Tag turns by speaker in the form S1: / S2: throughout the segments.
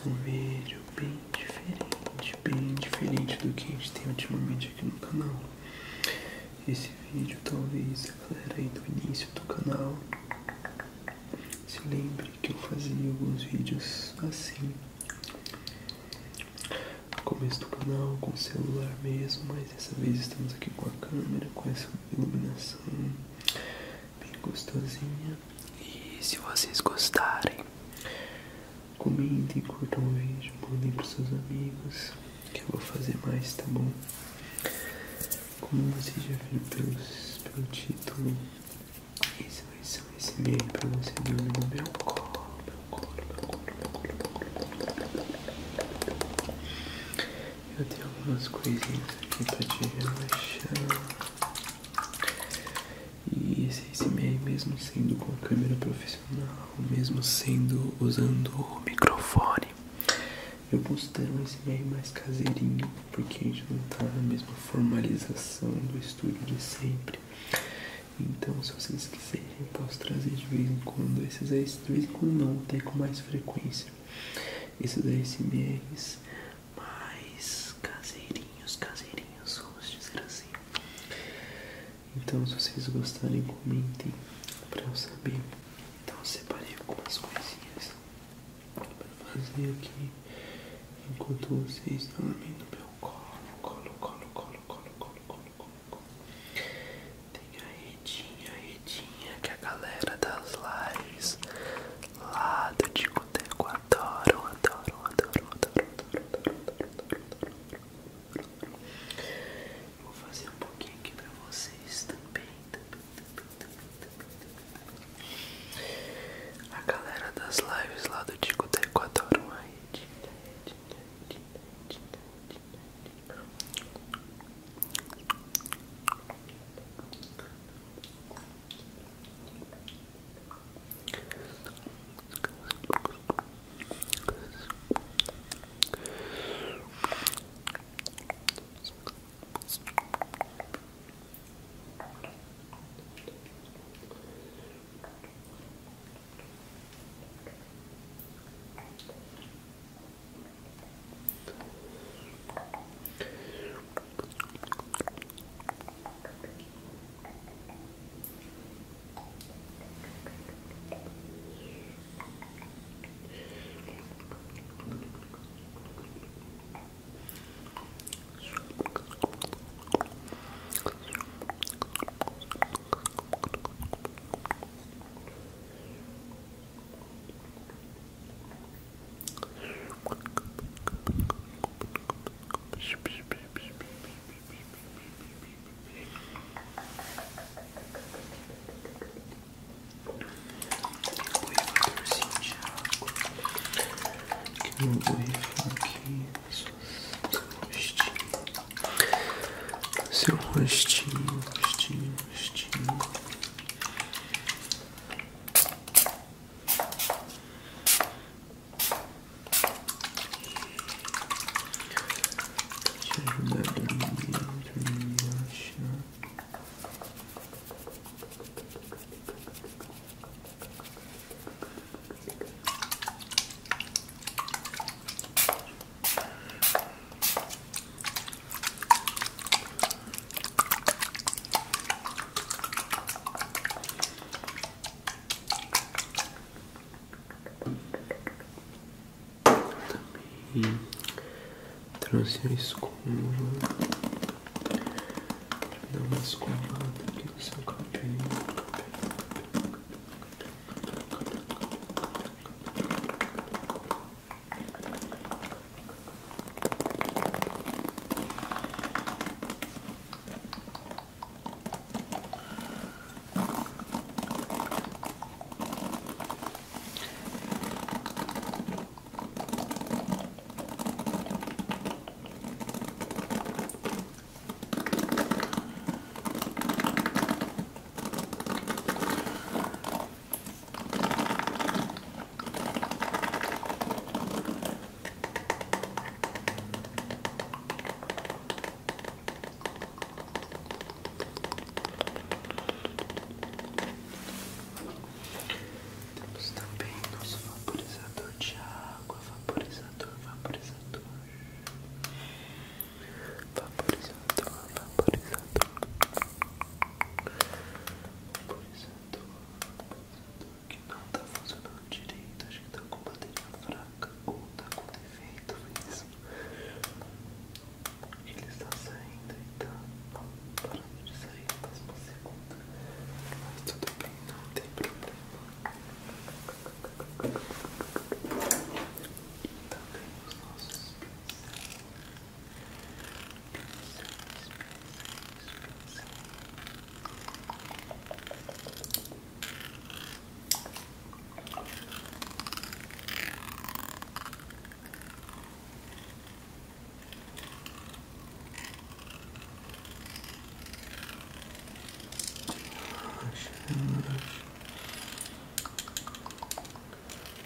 S1: um vídeo bem diferente do que a gente tem ultimamente aqui no canal. Esse vídeo talvez a galera aí do início do canal se lembre que eu fazia alguns vídeos assim, no começo do canal, com o celular mesmo, mas dessa vez estamos aqui com a câmera, com essa iluminação bem gostosinha. E se vocês gostarem, comentem, curtam o vídeo, mandem pros seus amigos, que eu vou fazer mais, tá bom? Como vocês já viram pelo título, esse vai ser um SMR pra você dormir no meu colo, Eu tenho algumas coisinhas aqui pra te relaxar. E esse SMR, mesmo sendo com a câmera profissional, mesmo sendo usando o microfone, eu considero um SMR mais caseirinho, porque a gente não tá na mesma formalização do estúdio de sempre. Então, se vocês quiserem, eu posso trazer de vez em quando esses aí, de vez em quando não, até com mais frequência. Esses ASMRs mais caseirinhos, vamos dizer assim. Então, se vocês gostarem, comentem pra eu saber. Então, eu separei algumas coisinhas pra fazer aqui enquanto vocês dormem no meu colo. Tem a redinha que a galera das lives lá do Tico-Teco adoram. Vou fazer um pouquinho aqui pra vocês também. A galera das lives lá do Tico-Teco adoram a redinha. Eu vou rifar aqui seu rostinho. Te ajudar a dormir, relaxar. E trouxe a escova pra dar uma escovada aqui no seu cabelo.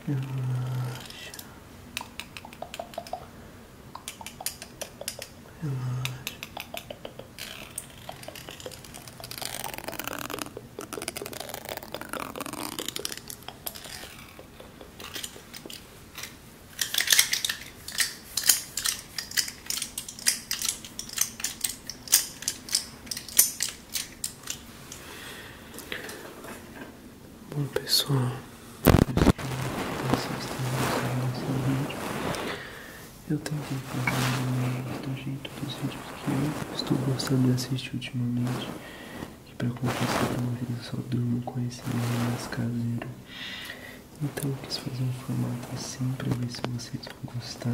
S1: Relaxa. Relaxa. Bom, pessoal, vocês estão gostando desse vídeo. Eu tentei fazer do jeito dos vídeos que eu estou gostando de assistir ultimamente. Que pra confessar pra vocês, eu só durmo com esse vídeo mais caseiro. Então eu quis fazer um formato assim pra ver se vocês vão gostar.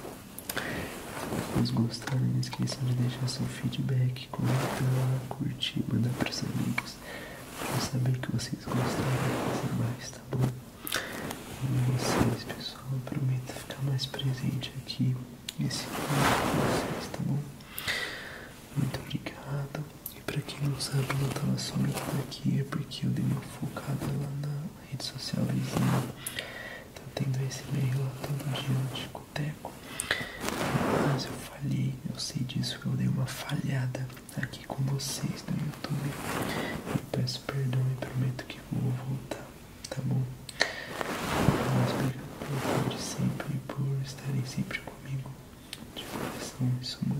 S1: Se vocês gostaram, não esqueçam de deixar seu feedback, comentar, curtir, mandar pros amigos. Pra eu saber que vocês gostaram de fazer mais, tá bom? E vocês, pessoal, eu prometo ficar mais presente aqui nesse vídeo com vocês, tá bom? Muito obrigado. E pra quem não sabe, eu não tava sumindo daqui, é porque eu dei uma focada lá na rede social vizinha. Tá tendo esse meio lá todo dia de boteco. Mas eu falhei, eu sei disso, que eu dei uma falhada aqui com vocês no YouTube. Eu peço perdão e prometo que vou voltar, tá bom? Mas obrigado pelo apoio de sempre e por estarem sempre comigo. De coração, isso